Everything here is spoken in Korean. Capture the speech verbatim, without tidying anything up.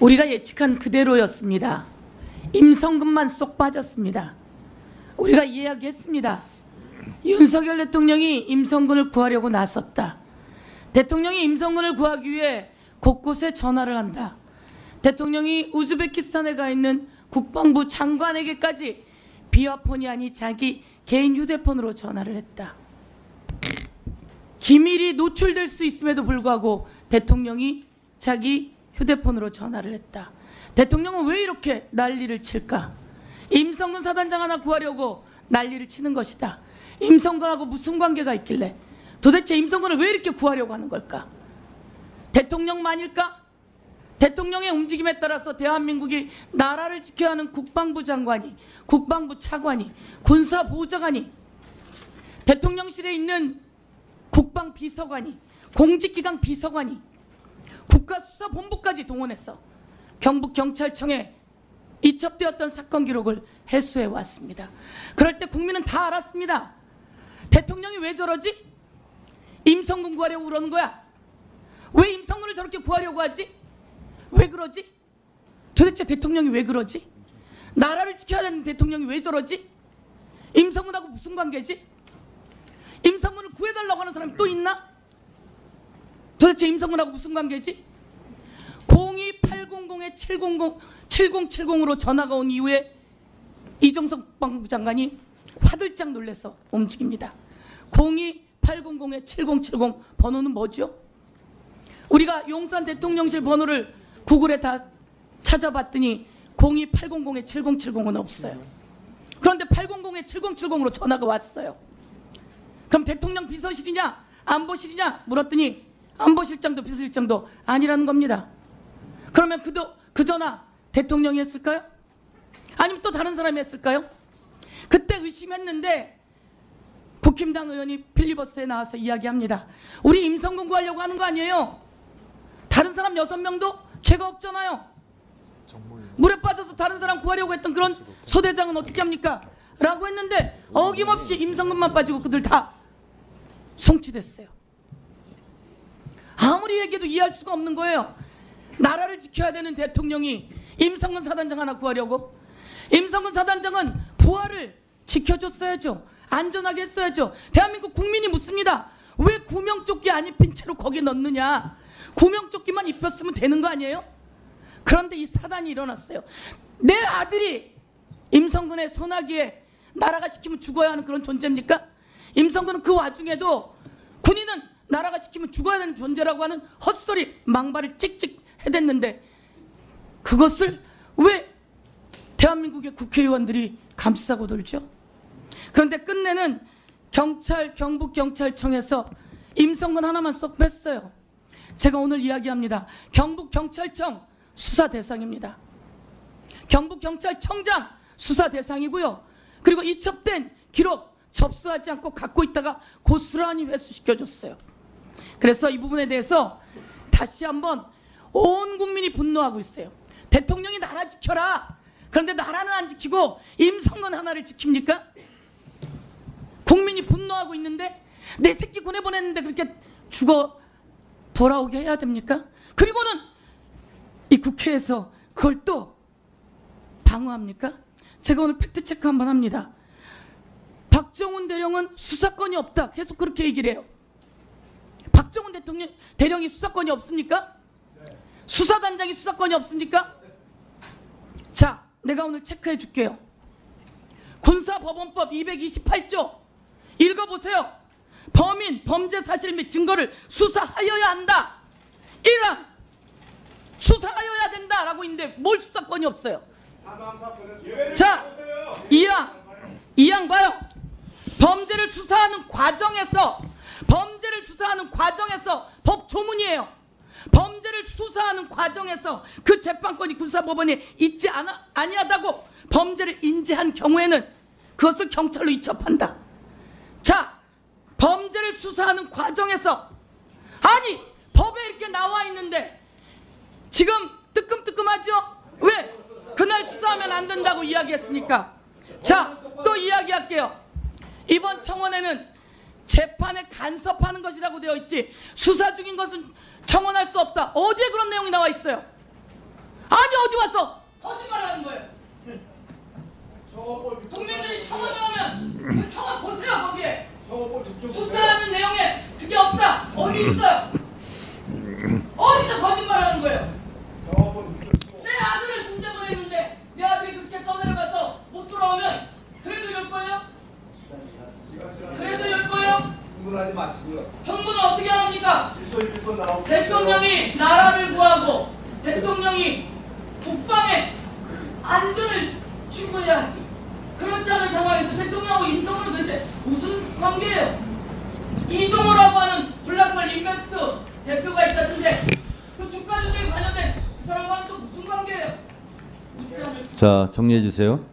우리가 예측한 그대로였습니다. 임성근만 쏙 빠졌습니다. 우리가 이야기했습니다. 윤석열 대통령이 임성근을 구하려고 나섰다. 대통령이 임성근을 구하기 위해 곳곳에 전화를 한다. 대통령이 우즈베키스탄에 가 있는 국방부 장관에게까지 비화폰이 아닌 자기 개인 휴대폰으로 전화를 했다. 기밀이 노출될 수 있음에도 불구하고 대통령이 자기 휴대폰으로 전화를 했다. 대통령은 왜 이렇게 난리를 칠까? 임성근 사단장 하나 구하려고 난리를 치는 것이다. 임성근하고 무슨 관계가 있길래 도대체 임성근을 왜 이렇게 구하려고 하는 걸까? 대통령만일까? 대통령의 움직임에 따라서 대한민국이 나라를 지켜야 하는 국방부 장관이, 국방부 차관이, 군사보좌관이, 대통령실에 있는 국방비서관이, 공직기강 비서관이, 국가수사본부까지 동원해서 경북경찰청에 이첩되었던 사건 기록을 해수해 왔습니다. 그럴 때 국민은 다 알았습니다. 대통령이 왜 저러지? 임성근 구하려고 그러는 거야. 왜 임성근을 저렇게 구하려고 하지? 왜 그러지? 도대체 대통령이 왜 그러지? 나라를 지켜야 되는 대통령이 왜 저러지? 임성근하고 무슨 관계지? 임성근을 구해달라고 하는 사람이 또 있나? 도대체 임성근하고 무슨 관계지? 공이 팔공공 칠공공 칠공칠공으로 전화가 온 이후에 이종석 국방부 장관이 화들짝 놀라서 움직입니다. 공이 팔공공 칠공칠공 번호는 뭐죠? 우리가 용산 대통령실 번호를 구글에 다 찾아봤더니 공이 팔공공 칠공칠공은 없어요. 그런데 팔공공 칠공칠공으로 전화가 왔어요. 그럼 대통령 비서실이냐 안보실이냐 물었더니 안보실장도 비서실장도 아니라는 겁니다. 그러면 그도, 그 전화 대통령이 했을까요? 아니면 또 다른 사람이 했을까요? 그때 의심했는데 국힘당 의원이 필리버스터에 나와서 이야기합니다. 우리 임성근 구하려고 하는 거 아니에요? 다른 사람 여섯 명도 죄가 없잖아요. 물에 빠져서 다른 사람 구하려고 했던 그런 소대장은 어떻게 합니까? 라고 했는데 어김없이 임성근만 빠지고 그들 다 송치됐어요. 아무리 얘기해도 이해할 수가 없는 거예요. 나라를 지켜야 되는 대통령이 임성근 사단장 하나 구하려고? 임성근 사단장은 부하를 지켜줬어야죠. 안전하게 했어야죠. 대한민국 국민이 묻습니다. 왜 구명조끼 안 입힌 채로 거기에 넣느냐? 구명조끼만 입혔으면 되는 거 아니에요? 그런데 이 사단이 일어났어요. 내 아들이 임성근의 소나기에 나라가 시키면 죽어야 하는 그런 존재입니까? 임성근은 그 와중에도 군인은 나라가 시키면 죽어야 되는 존재라고 하는 헛소리 망발을 찍찍 해댔는데 그것을 왜 대한민국의 국회의원들이 감싸고 돌죠? 그런데 끝내는 경찰, 경북경찰청에서 임성근 하나만 쏙 뺐어요. 제가 오늘 이야기합니다. 경북경찰청 수사 대상입니다. 경북경찰청장 수사 대상이고요. 그리고 이첩된 기록 접수하지 않고 갖고 있다가 고스란히 회수시켜줬어요. 그래서 이 부분에 대해서 다시 한번 온 국민이 분노하고 있어요. 대통령이 나라 지켜라. 그런데 나라는 안 지키고 임성근 하나를 지킵니까? 국민이 분노하고 있는데 내 새끼 군에 보냈는데 그렇게 죽어 돌아오게 해야 됩니까? 그리고는 이 국회에서 그걸 또 방어합니까? 제가 오늘 팩트체크 한번 합니다. 박정훈 대령은 수사권이 없다. 계속 그렇게 얘기를 해요. 박정훈 대통령 대령이 수사권이 없습니까? 수사단장이 수사권이 없습니까? 자, 내가 오늘 체크해 줄게요. 군사법원법 이백이십팔 조 읽어보세요. 범인, 범죄 사실 및 증거를 수사하여야 한다. 일 항 수사하여야 된다라고 있는데 뭘 수사권이 없어요? 자, 이 항 이 항 봐요. 범죄를 수사하는 과정에서 범죄를 수사하는 과정에서 법 조문이에요. 범죄를 수사하는 과정에서 그 재판권이 군사법원에 있지 않아, 아니하다고 범죄를 인지한 경우에는 그것을 경찰로 이첩한다. 자, 범죄를 수사하는 과정에서 아니 법에 이렇게 나와 있는데 지금 뜨끔뜨끔하죠? 왜? 그날 수사하면 안 된다고 이야기했으니까. 자, 또 이야기할게요. 이번 청원에는 재판에 간섭하는 것이라고 되어 있지 수사 중인 것은 청원할 수 없다. 어디에 그런 내용이 나와 있어요? 아, 어디 와서 거짓말하는 거예요? 국민들이 청원을 하면 그 청원 보세요. 거기에 수사하는 내용에 그게 없다. 어디 있어요? 어디서 거짓말하는 거예요? 내 아들을 군대 보냈는데 내 아들이 그렇게 떠내려가서 못 돌아오면 그래도 열 거예요? 그래도 열 거예요? 흥분하지 마시고요. 흥분을 어떻게 합니까? 질서 유지권 나오고 대통령이 나라를 구하고 대통령이 국방의 안전을 추구해야지. 그렇지 않은 상황에서 대통령하고 임성으로 도대체 무슨 관계예요? 이종호라고 하는 블랙홀 인베스트 대표가 있다던데 그 주가 조작에 관련된 그 사람과는 또 무슨 관계예요? 묻지 않겠습니다. 자, 정리해 주세요.